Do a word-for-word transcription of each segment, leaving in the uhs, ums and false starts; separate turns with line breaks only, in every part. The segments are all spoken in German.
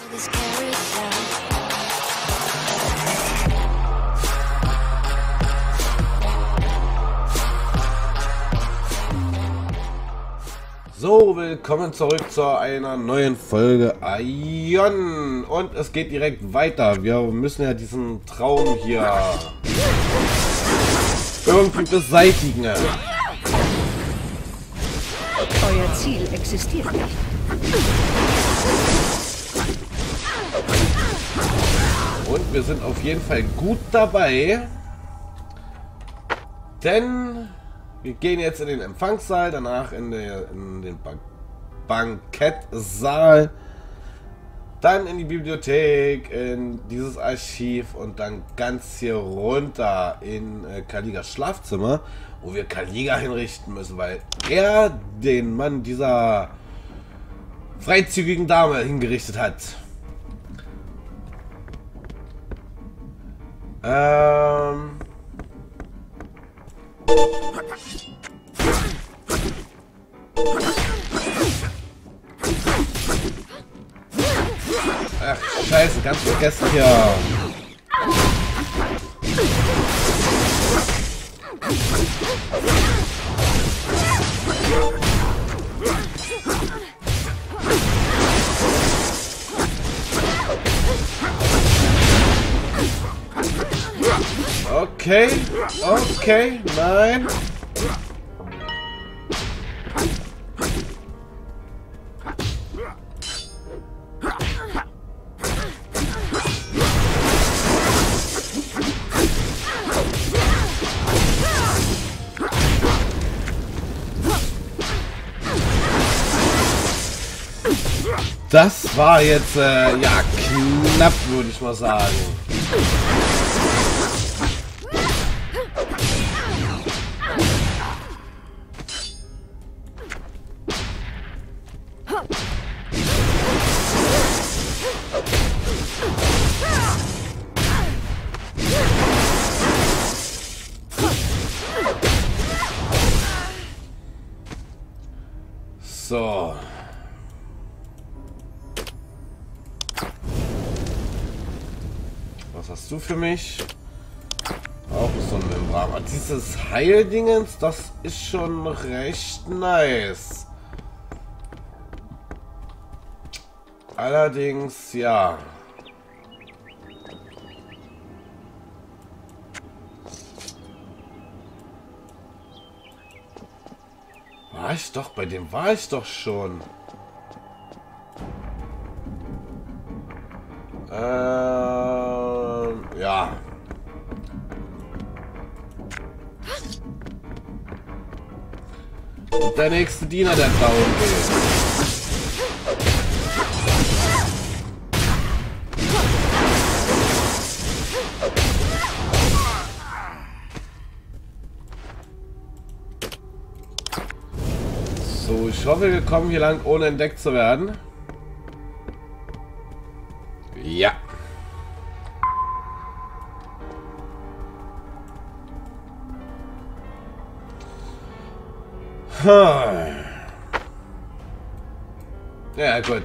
So, willkommen zurück zu einer neuen Folge Aion. Und es geht direkt weiter. Wir müssen ja diesen Traum hier irgendwie beseitigen.
Euer Ziel existiert nicht.
Und wir sind auf jeden Fall gut dabei. Denn wir gehen jetzt in den Empfangssaal, danach in, der, in den Bank Bankettsaal, dann in die Bibliothek, in dieses Archiv und dann ganz hier runter in äh, Kaligas Schlafzimmer, wo wir Kaliga hinrichten müssen, weil er den Mann dieser freizügigen Dame hingerichtet hat. Ähm... Ach, scheiße, ganz vergessen hier. Okay, okay, nein. Das war jetzt, äh, ja, knapp, würde ich mal sagen. So. Was hast du für mich? Auch so ein Membran. Aber dieses Heildingens, das ist schon recht nice. Allerdings, ja. War ich doch, bei dem war ich doch schon. Ähm, ja. Und der nächste Diener, der down geht. So, ich hoffe, wir kommen hier lang, ohne entdeckt zu werden. Ja. Hm. Ja, gut.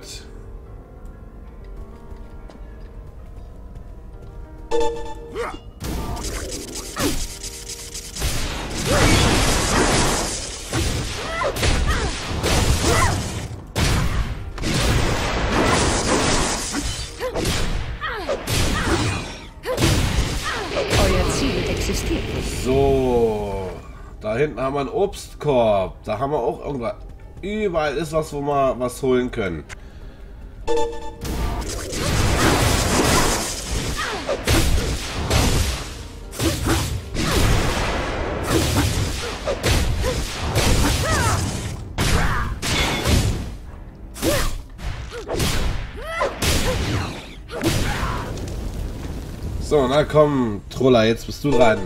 So, da hinten haben wir einen Obstkorb. Da haben wir auch irgendwas. Überall ist was, wo wir was holen können. So, na komm, Troller, jetzt bist du dran.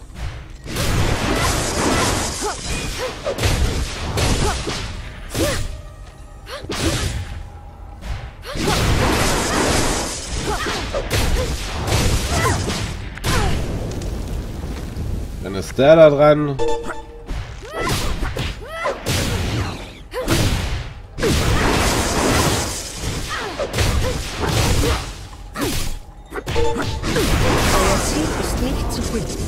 Dann ist der da dran.
Euer Ziel ist nicht zu finden.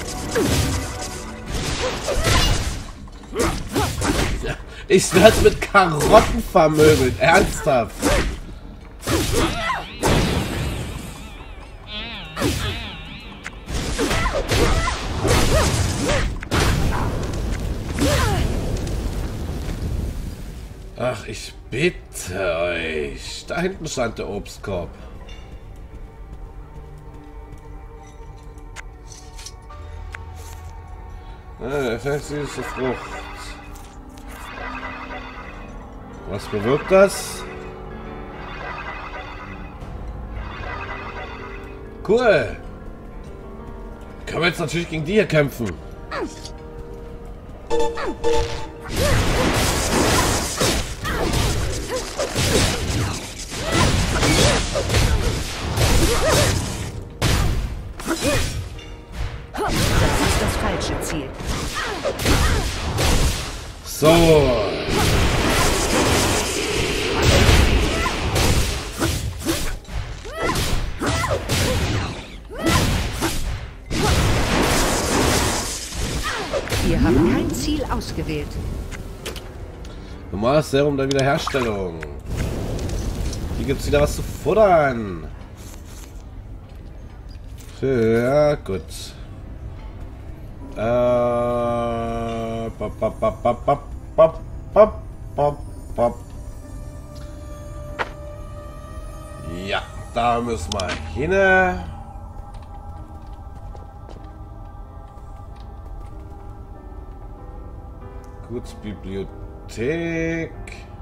Ich werde mit Karotten vermöbelt. Ernsthaft. Ach, ich bitte euch. Da hinten stand der Obstkorb. Ah, süße Frucht. Was bewirkt das? Cool. Können wir jetzt natürlich gegen die hier kämpfen.
Das ist das falsche Ziel.
So.
Wir haben kein Ziel ausgewählt.
Normales Serum der Wiederherstellung. Hier gibt es wieder was zu futtern. Ja, gut. Äh, bop, bop, bop, bop, bop, bop, bop, bop, bop. Ja, da müssen wir hin. Gut, Bibliothek.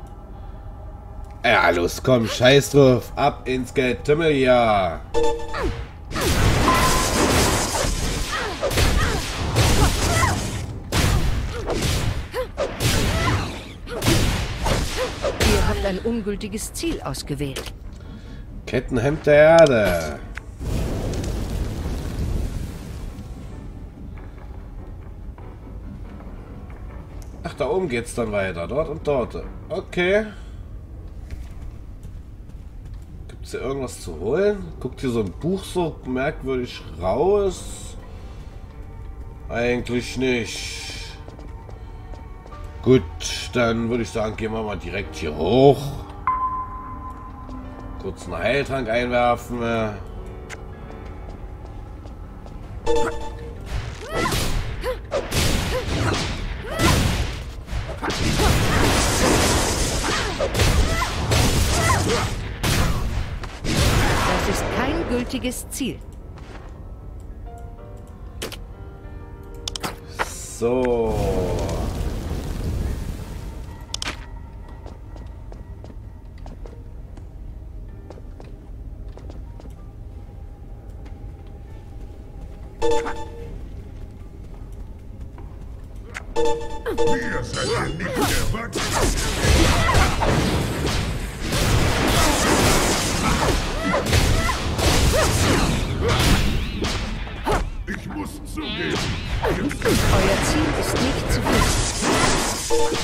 Ja, los, komm, scheiß drauf. Ab ins Getümmel, ja.
Ihr habt ein ungültiges Ziel ausgewählt.
Kettenhemd der Erde. Ach, da oben geht's dann weiter. Dort und dort. Okay. Gibt's hier irgendwas zu holen? Guckt hier so ein Buch so merkwürdig raus? Eigentlich nicht. Gut, dann würde ich sagen, gehen wir mal direkt hier hoch. Kurz einen Heiltrank einwerfen.
Das ist kein gültiges Ziel.
So.
Wir seid ihr nicht erwachsen. Ich muss zugeben.
Euer Ziel ist nicht zu finden.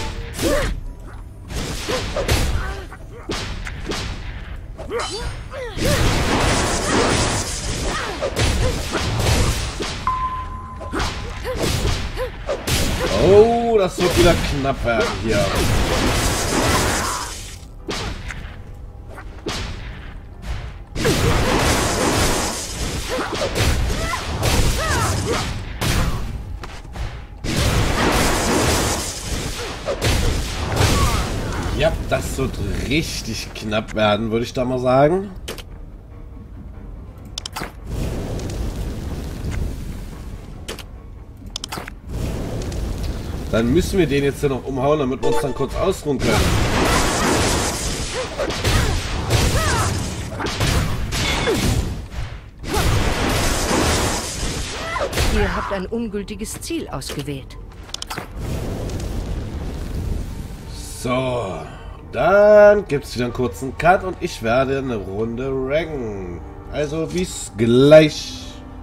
Oh, das wird wieder knapp werden hier. Ja, das wird richtig knapp werden, würde ich da mal sagen. Dann müssen wir den jetzt hier noch umhauen, damit wir uns dann kurz ausruhen können.
Ihr habt ein ungültiges Ziel ausgewählt.
So, dann gibt es wieder einen kurzen Cut und ich werde eine Runde ranken. Also bis gleich.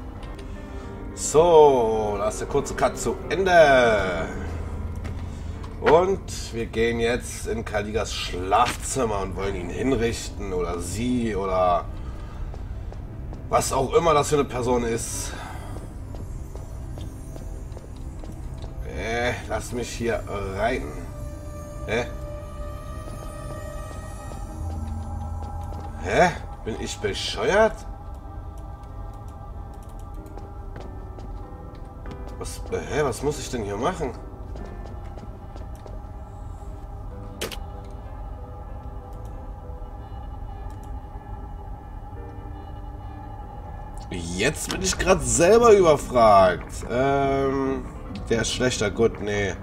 So, da ist der kurze Cut zu Ende. Und wir gehen jetzt in Kaligas Schlafzimmer und wollen ihn hinrichten oder sie oder Was auch immer das für eine Person ist. Äh, lass mich hier rein. Hä? Hä? Bin ich bescheuert? Was, hä, was muss ich denn hier machen? Jetzt bin ich gerade selber überfragt. Ähm, der ist schlechter. Gut, nee.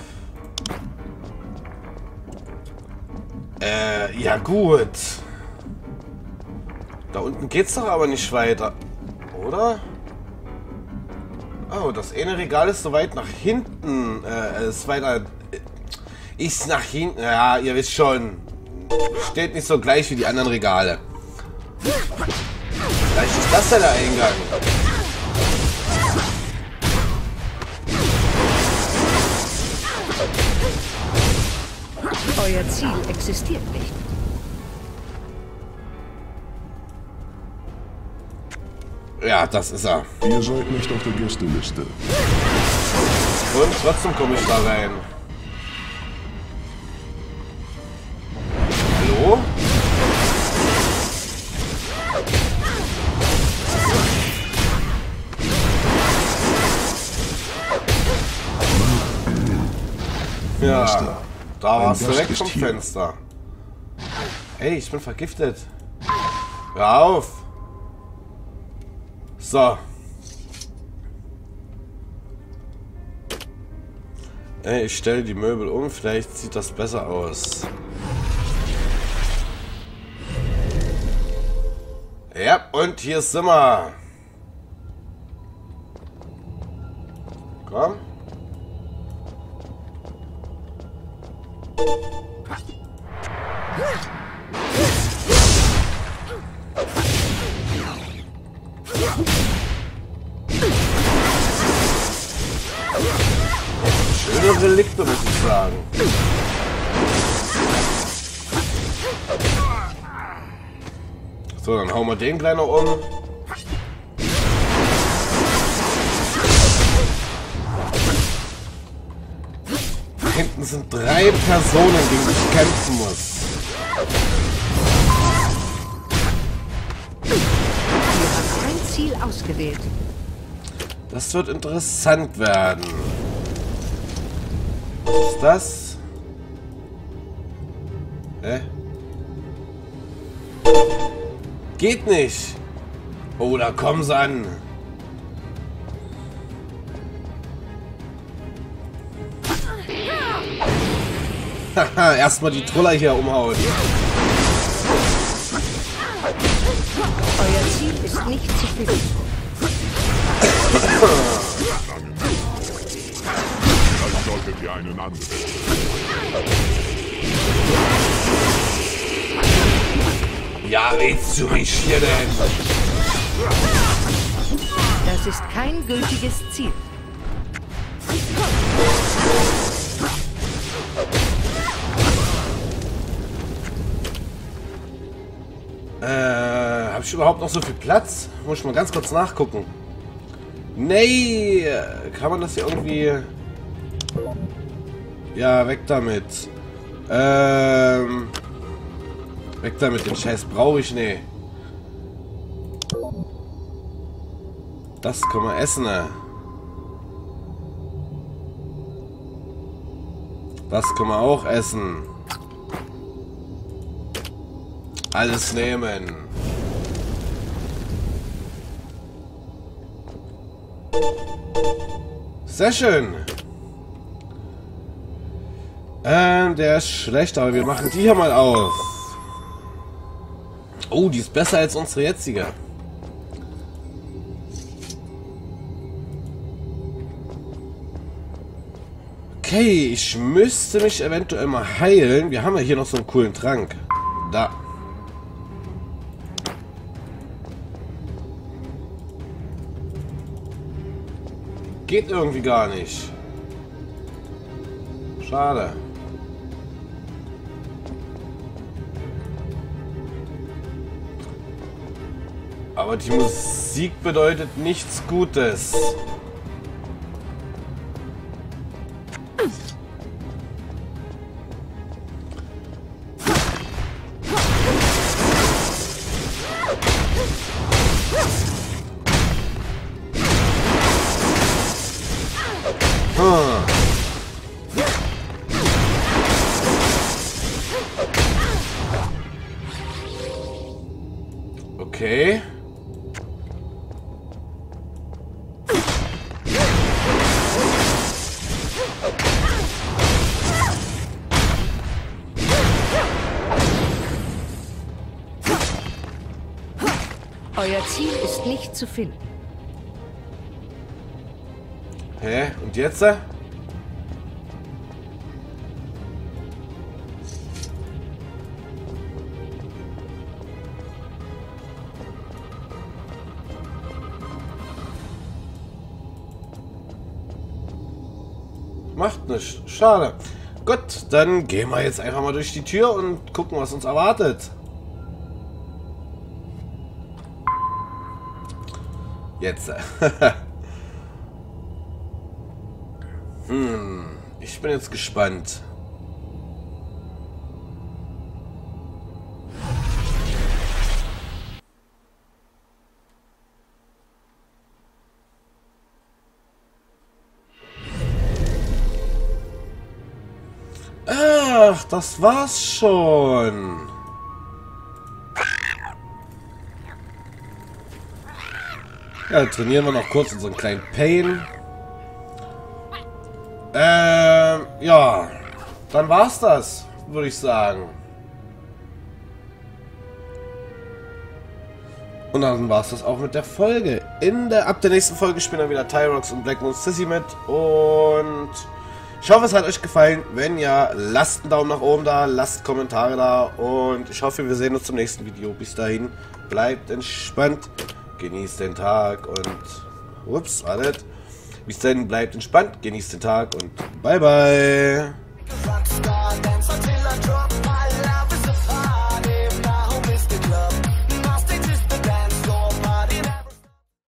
Äh, ja gut. Da unten geht's doch aber nicht weiter. Oder? Oh, das eine Regal ist so weit nach hinten. Äh, ist weiter... Ist nach hinten... Ja, ihr wisst schon. Steht nicht so gleich wie die anderen Regale. Vielleicht ist das ja der Eingang.
Euer Ziel existiert nicht.
Ja, das ist er.
Ihr seid nicht auf der Gästeliste.
Und trotzdem komme ich da rein. Hallo? Ja, da warst du weg vom Fenster. Ey, ich bin vergiftet. Hör auf. So. Ey, ich stelle die Möbel um, vielleicht sieht das besser aus. Ja, und hier sind wir. Komm. Schöne Relikte, muss ich sagen. So, dann hauen wir den gleich noch um. Da hinten sind drei Personen, gegen die ich kämpfen muss.
Ihr habt ein Ziel ausgewählt.
Das wird interessant werden. Was ist das? Hä? Geht nicht. Oh, da kommen sie an. Haha, erstmal die Troller hier umhauen.
Euer Ziel ist nicht zu finden.
Dann solltet ihr einen anderen.
Ja, willst du mich hier denn?
Das ist kein gültiges Ziel.
Äh, habe ich überhaupt noch so viel Platz? Muss ich mal ganz kurz nachgucken. Nee, kann man das hier irgendwie... Ja, weg damit. Ähm... Weg damit, den Scheiß brauche ich nicht. Das können wir essen, ne? Das können wir auch essen. Alles nehmen. Sehr schön. Ähm, der ist schlecht, aber wir machen die hier mal auf. Oh, die ist besser als unsere jetzige. Okay, ich müsste mich eventuell mal heilen. Wir haben ja hier noch so einen coolen Trank. Da. Geht irgendwie gar nicht. Schade. Aber die Musik bedeutet nichts Gutes. Hm. Okay.
Euer Ziel ist nicht zu finden.
Hä? Und jetzt? äh? Macht nichts. Schade. Gut, dann gehen wir jetzt einfach mal durch die Tür und gucken, was uns erwartet. Jetzt. hm, ich bin jetzt gespannt. Ach, das war's schon. Ja, trainieren wir noch kurz unseren kleinen Pain. Ähm, ja. Dann war's das, würde ich sagen. Und dann war's das auch mit der Folge. In der, ab der nächsten Folge spielen dann wieder Tyrox und Black Moon Sissy mit. Und ich hoffe, es hat euch gefallen. Wenn ja, lasst einen Daumen nach oben da, lasst Kommentare da. Und ich hoffe, wir sehen uns zum nächsten Video. Bis dahin, bleibt entspannt. Genießt den Tag und... Ups, wartet. Bis dahin, bleibt entspannt, genießt den Tag und bye bye.